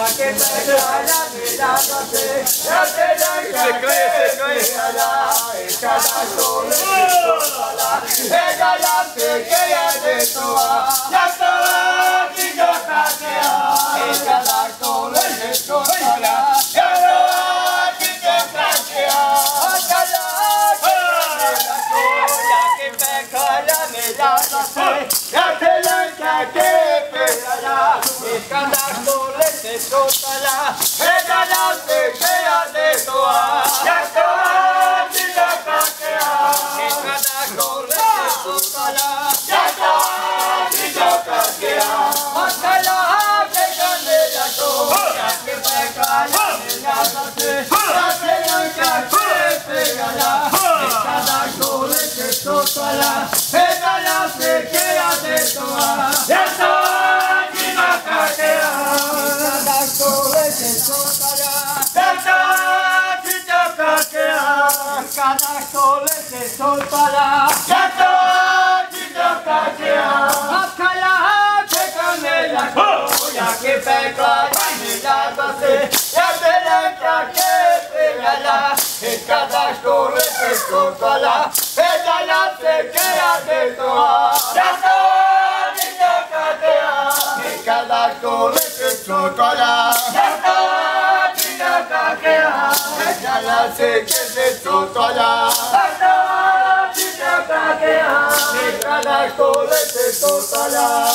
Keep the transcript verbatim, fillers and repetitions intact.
que pega la mirada se ya te la se cae se cae cada sole sola ella la se que de toa ya está y yo está cada sole sola ya está y yo está que pega la mirada se ya te la que pega cada sole se soltará, ella la se queda de toa, ya está, y ya caquea, y cada sole se soltará, ya está, y ya caquea, ojalá que gane la toa, que pega la mirada se, ya se la que pegará, y cada sole se soltará, ella la se queda de toa, ya está. Cada sole se soltará, ya está, y ya caquea. Ojalá que gane la toa, que pega la mirada se, ya verá que pegará. En cada sole se soltará, ella la se queda de toa, ya está, y ya caquea. En cada sole se soltará, ya está, y ya caquea. Ella la se que se soltará, ya está, y ya caquea. En cada sole se soltará.